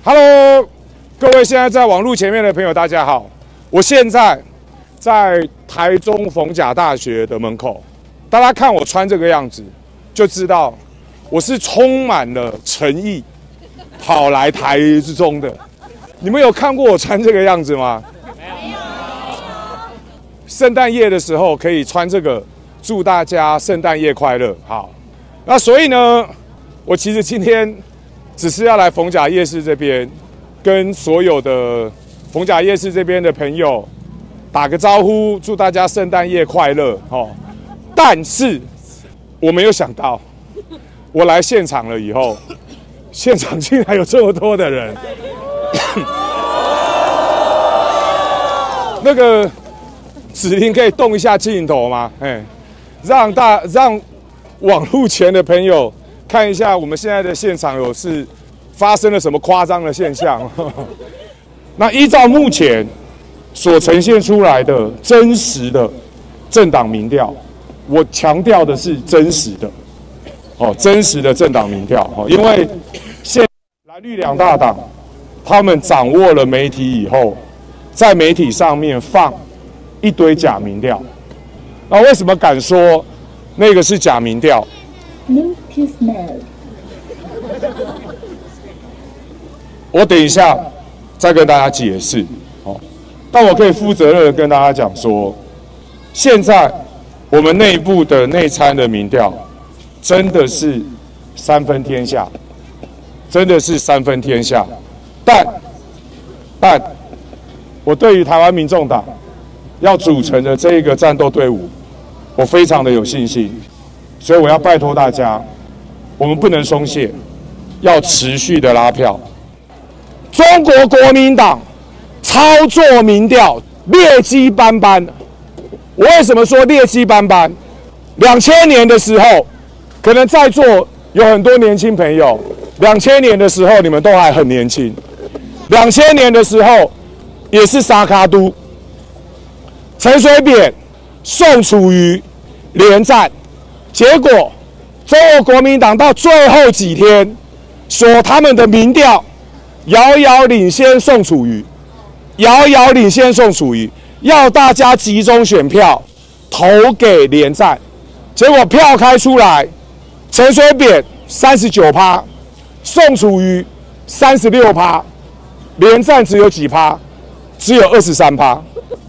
Hello， 各位现在在网络前面的朋友，大家好。我现在在台中逢甲大学的门口，大家看我穿这个样子，就知道我是充满了诚意跑来台中的。你们有看过我穿这个样子吗？没有。圣诞夜的时候可以穿这个，祝大家圣诞夜快乐。好，那所以呢，我其实今天只是要来逢甲夜市这边，跟所有的逢甲夜市这边的朋友打个招呼，祝大家圣诞夜快乐。哦，但是我没有想到，我来现场了以后，现场竟然有这么多的人。那个子琳可以动一下镜头吗？让网路前的朋友看一下我们现在的现场发生了什么夸张的现象。那依照目前所呈现出来的真实的政党民调，我强调的是真实的，真实的政党民调，因为现蓝绿两大党他们掌握了媒体以后，在媒体上面放一堆假民调。那为什么敢说那个是假民调？我等一下再跟大家解释。但我可以负责任的跟大家讲说，现在我们内部的内参的民调真的是三分天下，真的是三分天下。但我对于台湾民众党要组成的这一个战斗队伍，我非常的有信心，所以我要拜托大家，我们不能松懈，要持续的拉票。中国国民党操作民调劣迹斑斑。我为什么说劣迹斑斑？2000年的时候，可能在座有很多年轻朋友，2000年的时候你们都还很年轻，2000年的时候也是沙卡都，陈水扁、宋楚瑜连战，结果中国国民党到最后几天说他们的民调遥遥领先宋楚瑜，要大家集中选票投给连战，结果票开出来，陈水扁39%，宋楚瑜36%，连战只有几%？只有23%，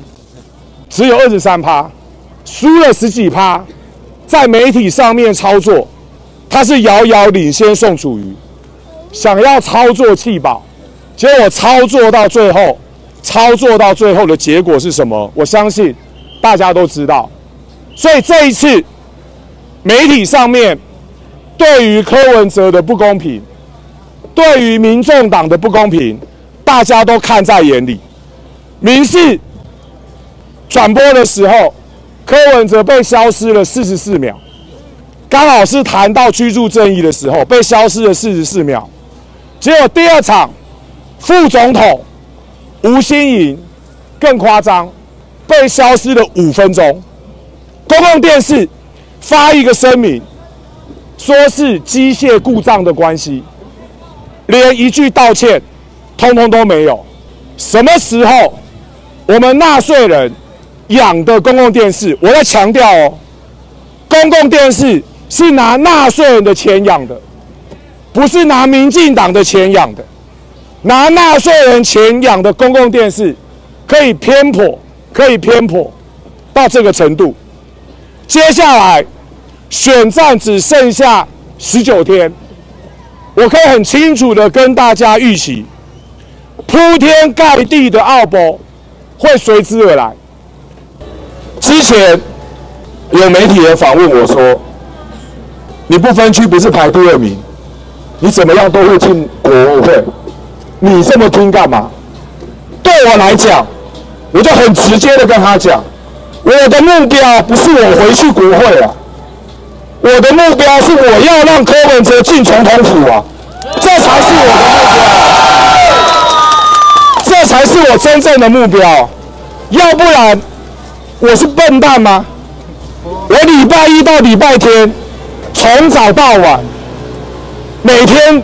输了10几%，在媒体上面操作，他是遥遥领先宋楚瑜，想要操作弃保，结果操作到最后的结果是什么？我相信大家都知道。所以这一次媒体上面对于柯文哲的不公平，对于民众党的不公平，大家都看在眼里。民视转播的时候，柯文哲被消失了44秒，刚好是谈到居住正义的时候，被消失了44秒。结果第二场，副总统吴欣盈更夸张，被消失了5分钟。公共电视发一个声明，说是机械故障的关系，连一句道歉通通都没有。什么时候我们纳税人养的公共电视，我在强调公共电视是拿纳税人的钱养的，不是拿民进党的钱养的。拿纳税人钱养的公共电视可以偏颇到这个程度。接下来选战只剩下19天，我可以很清楚的跟大家预期，铺天盖地的奥博会随之而来。之前有媒体人访问我说，你不分区不是排第2名，你怎么样都会进国会，你这么拼干嘛？对我来讲，我就很直接的跟他讲，我的目标不是我回去国会啊，我的目标是我要让柯文哲进总统府啊，这才是我的目标，这才是我真正的目标。要不然我是笨蛋吗？我礼拜一到礼拜天从早到晚，每天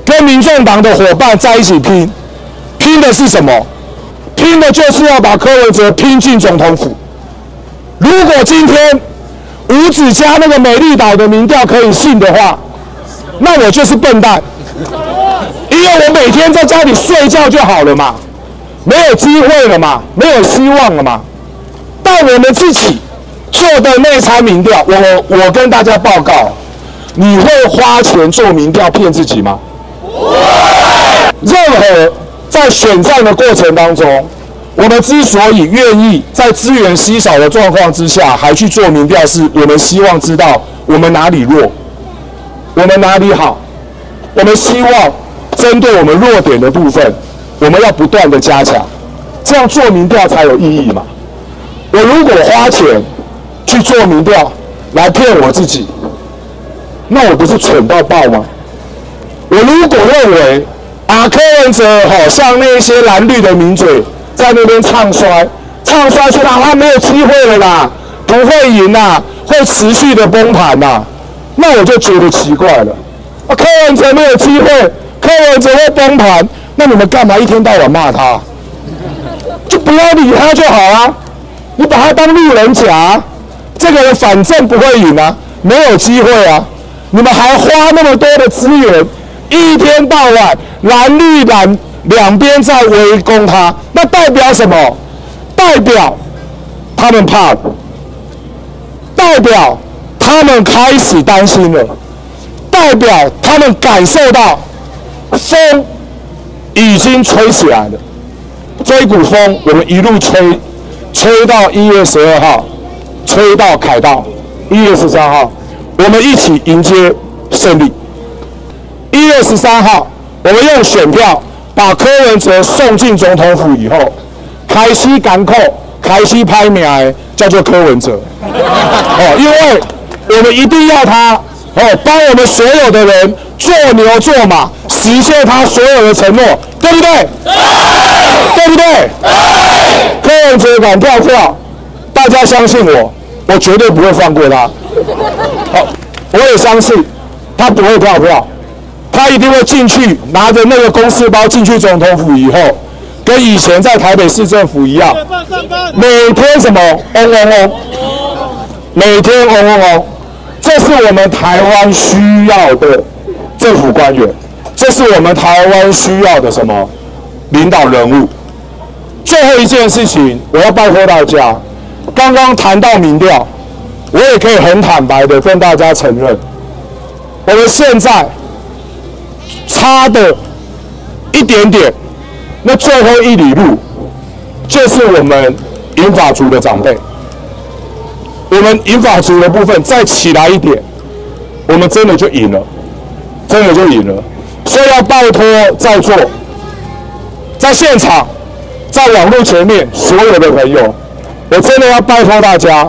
跟民众党的伙伴在一起拼，拼的是什么？拼的就是要把柯文哲拼进总统府。如果今天吴子嘉那个美丽岛的民调可以信的话，那我就是笨蛋，因为我每天在家里睡觉就好了嘛，没有机会了嘛，没有希望了嘛。但我们自己做的那餐民调，我跟大家报告，你会花钱做民调骗自己吗？任何在选战的过程当中，我们之所以愿意在资源稀少的状况之下还去做民调，是我们希望知道我们哪里弱，我们哪里好，我们希望针对我们弱点的部分，我们要不断的加强，这样做民调才有意义嘛。我如果花钱去做民调来骗我自己，那我不是蠢到爆吗？我如果认为柯文哲像那些蓝绿的名嘴在那边唱衰说他没有机会了啦，不会赢啦，会持续的崩盘啦，那我就觉得奇怪了。柯文哲没有机会，柯文哲会崩盘，那你们干嘛一天到晚骂他？就不要理他就好啊，你把他当路人甲，这个人反正不会赢啊，没有机会啊，你们还花那么多的资源，一天到晚蓝绿蓝两边在围攻他，那代表什么？代表他们怕了，代表他们开始担心了，代表他们感受到风已经吹起来了。这一股风，我们一路吹到1月12号，吹到凯道1月13号，我们一起迎接胜利。1月13号，我们用选票把柯文哲送进总统府以后，开始港口，开始拍名的叫做柯文哲。因为我们一定要他帮我们所有的人做牛做马，实现他所有的承诺，对不对？对不对？柯文哲敢跳票，大家相信我，我绝对不会放过他。我也相信他不会跳票。他一定会进去，拿着那个公事包进去总统府以后，跟以前在台北市政府一样，每天什么嗡嗡嗡，每天嗡嗡嗡，这是我们台湾需要的政府官员，这是我们台湾需要的什么领导人物。最后一件事情，我要拜托大家，刚刚谈到民调，我也可以很坦白的跟大家承认，我们现在差的一点点，那最后一里路，就是我们银发族的长辈。我们银发族的部分再起来一点，我们真的就赢了，真的就赢了。所以要拜托在座、在现场、在网络前面所有的朋友，我真的要拜托大家，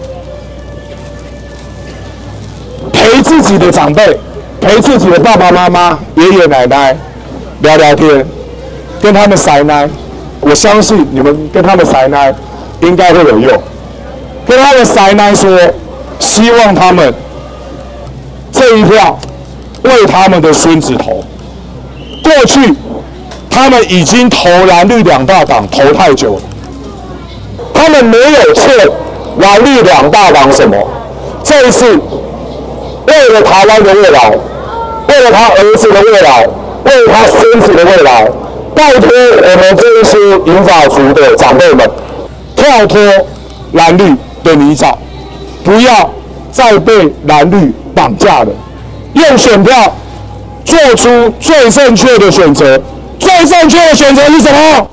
陪自己的长辈。陪自己的爸爸妈妈、爷爷奶奶聊聊天，跟他们塞奶，我相信你们跟他们塞奶应该会有用。跟他们塞奶说，希望他们这一票为他们的孙子投。过去他们已经投蓝绿两大党投太久了，他们没有欠蓝绿两大党什么。这一次为了台湾的未来，为了他儿子的未来，为了他孙子的未来，拜托我们这一些银发族的长辈们，跳脱蓝绿的泥沼，不要再被蓝绿绑架了，用选票做出最正确的选择。最正确的选择是什么？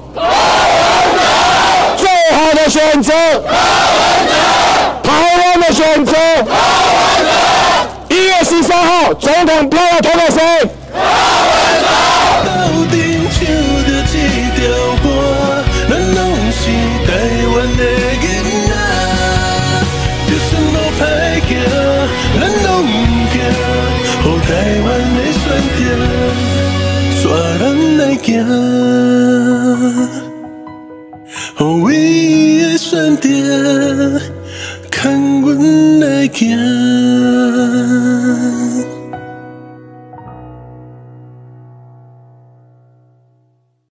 最好的选择，台湾的选择。1月13号，总统票要投给谁？ 唯一的选择，看阮来行。